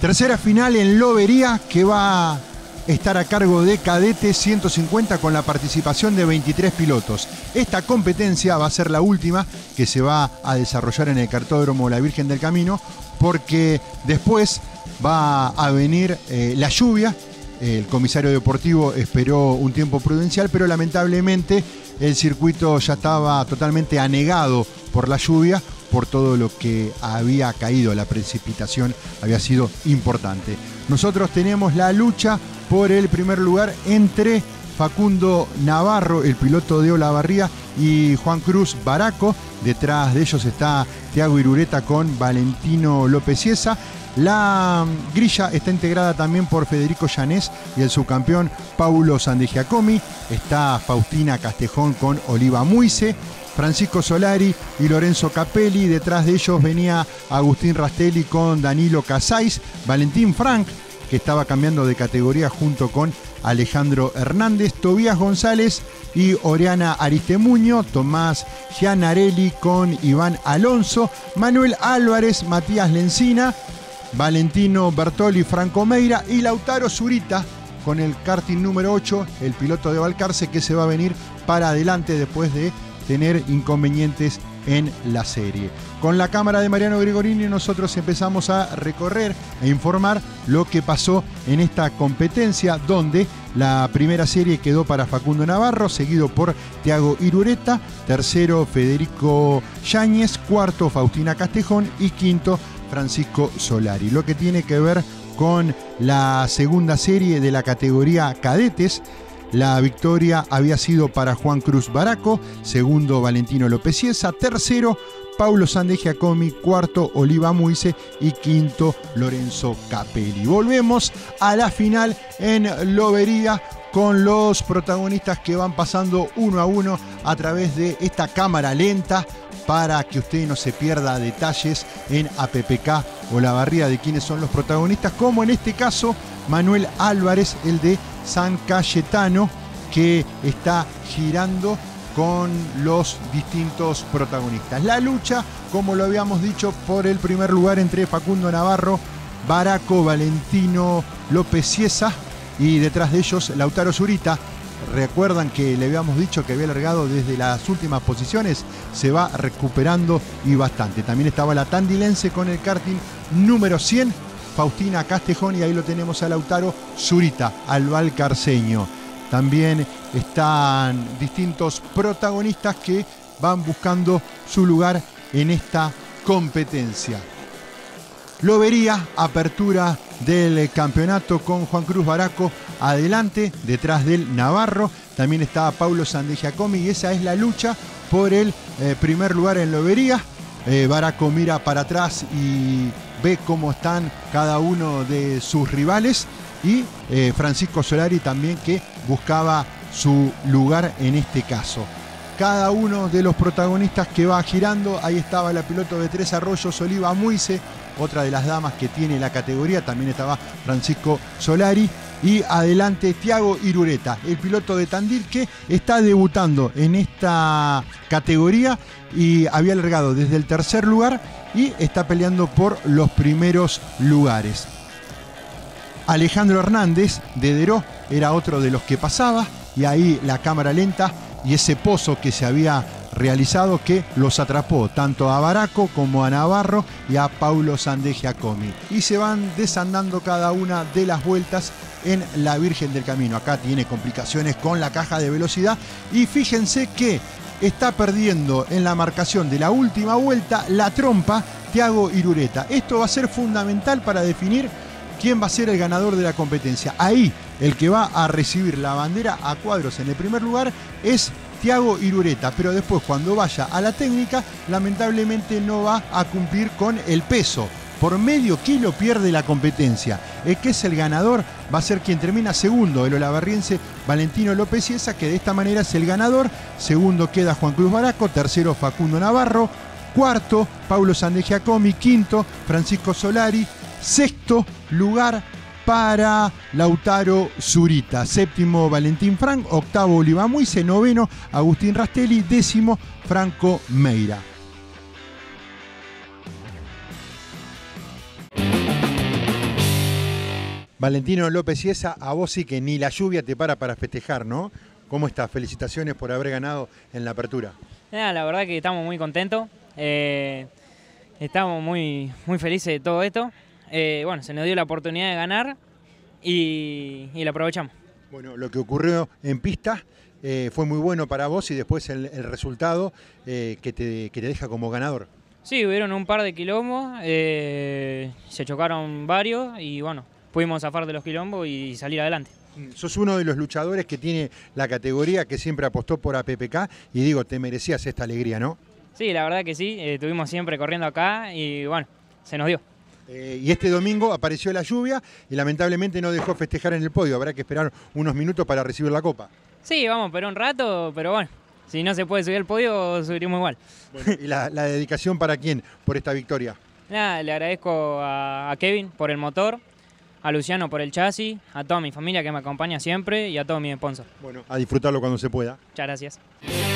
Tercera final en Lobería, que va a estar a cargo de Cadete 150 con la participación de 23 pilotos. Esta competencia va a ser la última que se va a desarrollar en el Kartódromo La Virgen del Camino, porque después va a venir la lluvia. El comisario deportivo esperó un tiempo prudencial, pero lamentablemente el circuito ya estaba totalmente anegado por la lluvia, por todo lo que había caído. La precipitación había sido importante. Nosotros tenemos la lucha por el primer lugar entre Facundo Navarro, el piloto de Olavarría, y Juan Cruz Baraco. Detrás de ellos está Thiago Irureta con Valentino López Ciesa. La grilla está integrada también por Federico Llanés y el subcampeón Paulo Sandegiacomi. Está Faustina Castejón con Oliva Muise, Francisco Solari y Lorenzo Capelli. Detrás de ellos venía Agustín Rastelli con Danilo Casais, Valentín Frank, que estaba cambiando de categoría junto con Alejandro Hernández, Tobías González y Oriana Aristemuño, Tomás Gianarelli con Iván Alonso, Manuel Álvarez, Matías Lencina, Valentino Bertoli, Franco Meira y Lautaro Zurita con el karting número 8, el piloto de Balcarce, que se va a venir para adelante después de tener inconvenientes en la serie. Con la cámara de Mariano Gregorini nosotros empezamos a recorrer e informar lo que pasó en esta competencia, donde la primera serie quedó para Facundo Navarro, seguido por Thiago Irureta, tercero Federico Yáñez, cuarto Faustina Castejón y quinto Francisco Solari. Lo que tiene que ver con la segunda serie de la categoría cadetes, la victoria había sido para Juan Cruz Baraco, segundo Valentino López Ciesa, tercero Paulo Sandegiacomi, cuarto Oliva Muise y quinto Lorenzo Capelli. Volvemos a la final en Lobería con los protagonistas que van pasando uno a uno a través de esta cámara lenta, para que usted no se pierda detalles en APPK Olavarría de quiénes son los protagonistas, como en este caso Manuel Álvarez, el de San Cayetano, que está girando con los distintos protagonistas. La lucha, como lo habíamos dicho, por el primer lugar entre Facundo Navarro, Baraco, Valentino López Ciesa y detrás de ellos Lautaro Zurita. Recuerdan que le habíamos dicho que había largado desde las últimas posiciones, se va recuperando y bastante. También estaba la tandilense con el karting número 100, Faustina Castejón, y ahí lo tenemos a Lautaro Zurita, al valcarceño. También están distintos protagonistas que van buscando su lugar en esta competencia. Lobería, apertura del campeonato con Juan Cruz Baraco adelante, detrás del Navarro. También está Paulo Sandegiacomi y esa es la lucha por el primer lugar en Lobería. Baraco mira para atrás y ve cómo están cada uno de sus rivales. Y Francisco Solari también, que buscaba su lugar en este caso. Cada uno de los protagonistas que va girando. Ahí estaba la piloto de Tres Arroyos, Oliva Muise, otra de las damas que tiene la categoría. También estaba Francisco Solari. Y adelante Thiago Irureta, el piloto de Tandil, que está debutando en esta categoría y había largado desde el tercer lugar y está peleando por los primeros lugares. Alejandro Hernández de Deró era otro de los que pasaba, y ahí la cámara lenta y ese pozo que se había realizado que los atrapó tanto a Baraco como a Navarro y a Paulo Sandegiacomi. Y se van desandando cada una de las vueltas en la Virgen del Camino. Acá tiene complicaciones con la caja de velocidad y fíjense que está perdiendo en la marcación de la última vuelta la trompa Thiago Irureta. Esto va a ser fundamental para definir quién va a ser el ganador de la competencia. Ahí el que va a recibir la bandera a cuadros en el primer lugar es Thiago Irureta, pero después cuando vaya a la técnica lamentablemente no va a cumplir con el peso. Por medio kilo pierde la competencia. El que es el ganador va a ser quien termina segundo, el olavarriense Valentino López Ciesa, que de esta manera es el ganador. Segundo queda Juan Cruz Baraco, tercero Facundo Navarro, cuarto Paulo Sandegiacomi, quinto Francisco Solari, sexto lugar para Lautaro Zurita, séptimo Valentín Frank, octavo Oliva Muise, noveno Agustín Rastelli, décimo Franco Meira. Valentino López Ciesa, a vos sí que ni la lluvia te para festejar, ¿no? ¿Cómo estás? Felicitaciones por haber ganado en la apertura. La verdad que estamos muy contentos, estamos muy felices de todo esto. Bueno, se nos dio la oportunidad de ganar y la aprovechamos. Bueno, lo que ocurrió en pista fue muy bueno para vos y después el resultado que te deja como ganador. Sí, hubieron un par de quilombos, se chocaron varios y bueno, pudimos zafar de los quilombos y salir adelante. Sos uno de los luchadores que tiene la categoría, que siempre apostó por APPK y digo, te merecías esta alegría, ¿no? Sí, la verdad que sí, estuvimos siempre corriendo acá y bueno, se nos dio. Y este domingo apareció la lluvia y lamentablemente no dejó festejar en el podio. Habrá que esperar unos minutos para recibir la copa. Sí, vamos a esperar un rato, pero bueno, si no se puede subir al podio, subiremos igual. Bueno, ¿y la dedicación para quién por esta victoria? Nada, le agradezco a Kevin por el motor, a Luciano por el chasis, a toda mi familia que me acompaña siempre y a todos mis sponsors. Bueno, a disfrutarlo cuando se pueda. Muchas gracias.